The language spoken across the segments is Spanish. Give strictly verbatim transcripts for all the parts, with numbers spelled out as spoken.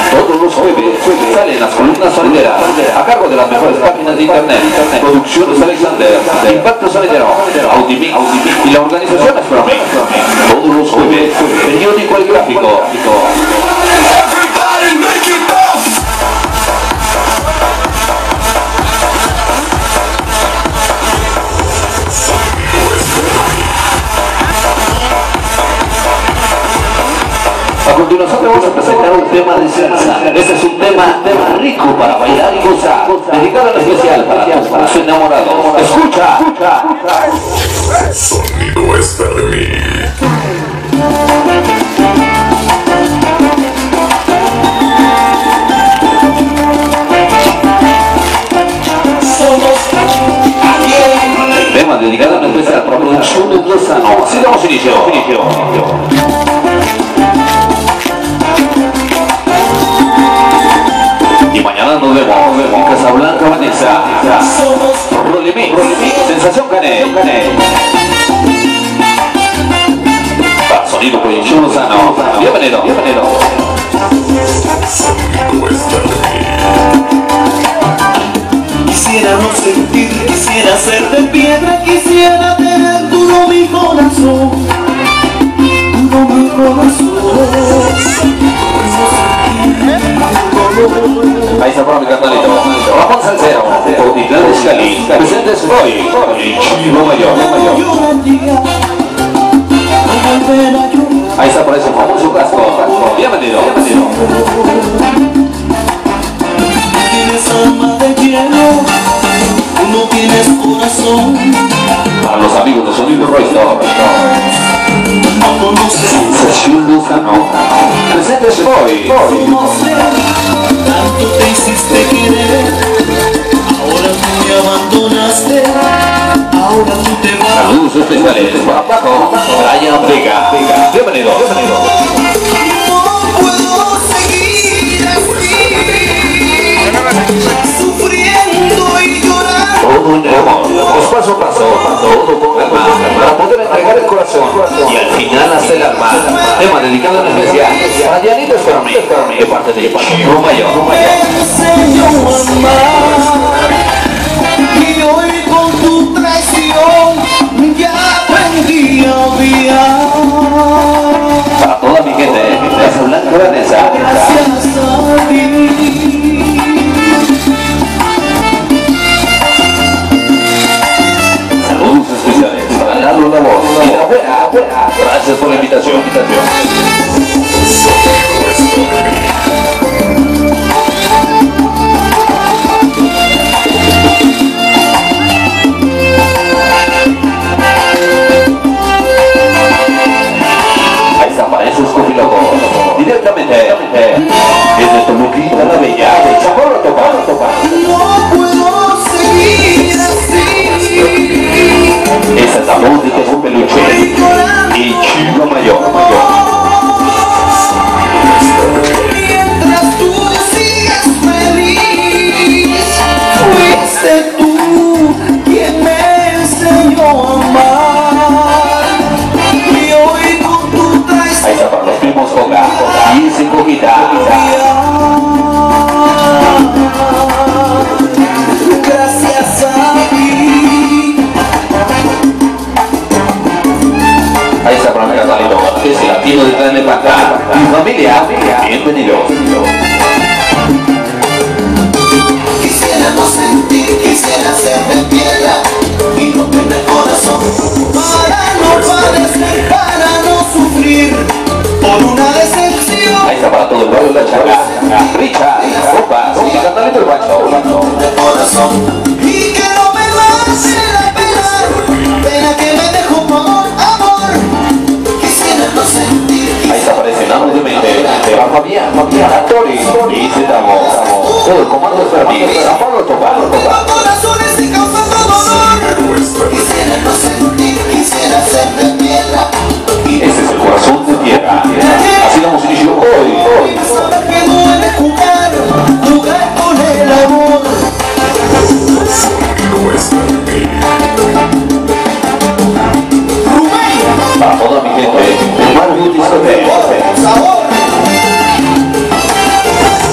Todos los jueves salen las columnas sonideras a cargo de las mejores páginas de internet. Producciones Alexander, Impacto Sonidero, Audimix y la organización Astronomix. Todos los jueves, periódico El Gráfico. A continuación vamos a presentar un tema de salsa. Este es un tema, tema rico para bailar y gozar, dedicado en especial para tus enamorados. Escucha, escucha. El sonido es de mí. El tema dedicado en especial para Producciones Lozano. Así damos inicio. inicio. Y mañana nos vemos en Casablanca, Vanessa. Rolimix, Sensación Canet. Para Sonido Proyección Lozano. Bienvenido, bienvenido. Quisiera no sentir, quisiera ser de piedra, quisiera tener duro mi corazón, duro mi corazón. Ahí está para mi carnalito. Ramón Salcero, Otitlán de Scali, presentes hoy en Chivo Mayor. Ahí está por ese famoso casco. Bienvenido, bienvenido. Tienes alma de hielo, tú no tienes corazón. Para los amigos de Sonido Royston, No conoces, Sensación Lozano, presentes hoy. conocer, tanto te hiciste querer. Ahora tú me abandonaste, ahora tú te vas. Saludos especiales para Paco, Brian Vega. Bienvenido, bienvenido. No puedo seguir así, sufriendo y llorando. Todo en el amor, pues paso a paso, todo con calma, para poder entregar el corazón y al final hasta el alma. Tema dedicado en especial para Janito Astronomix, de parte de Chivo Mayor. Me enseñó a amar y hoy con tu traición ya aprendí a odiar. Para toda mi gente de Casablanca, Vanessa. Gracias a ti. Saludos especiales para Lalo La Voz y la Abuela. Gracias por la invitación. invitación. Ahí está para esos cofilocos. Directamente desde Toluquita la Bella, de Chaparro Topa. No puedo seguir así. Esa es la voz de Jesús Peluche y Chivo Mayor. Mientras tú sigas feliz, fuiste tú quien me enseñó a amar. Y hoy con tu traición Ahí está para los primos Coca y ese Coquita. gracias a ti. Ahí está para mi carnalito, que es el latino de Tlalnepantla. Mi familia, bienvenidos. Quisiera no sentir, quisiera ser de piedra y no tener corazón, para no padecer, para no sufrir por una decepción. Ahí está para todo el barrio de la Chaga, Richa, Ropas y mi carnalito el Bacho. De corazón y que no me mate la pena, pena que me dejó por amor. Quisiera no sentir, Ahí está apareciendo de mente, para Fabián, para Tori y Zedamo. Todo el comando es para mí, para Pablo Topa. corazones y causando dolor. Quisiera no sentir, quisiera ser de piedra. Ese es el corazón de tierra. Así damos inicio hoy, hoy. Saber que duele jugar, jugar con el amor. Para toda mi gente, el Mar Beauty Hotel. Sabor.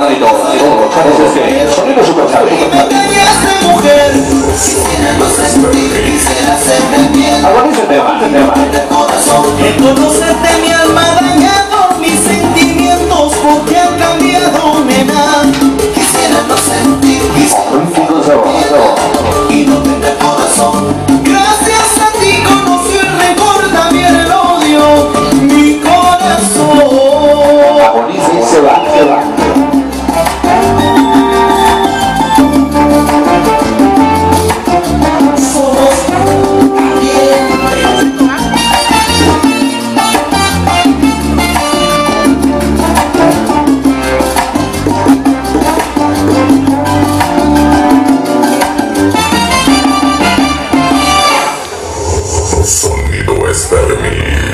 carnalito. Entonces, ¿qué? Sonido super charlie. Engañaste, mujer. Quisiera no sentir, quisiera serme fiel. Agoniza el tema, el tema. El conocerte mi alma ha dañado, mis sentimientos porque han cambiado, nena. Quisiera no sentir, quisiera y no tener corazón. Gracias a ti conoció el rencor, también el odio, mi corazón. Agoniza y se va, se va. Sonido Extermin.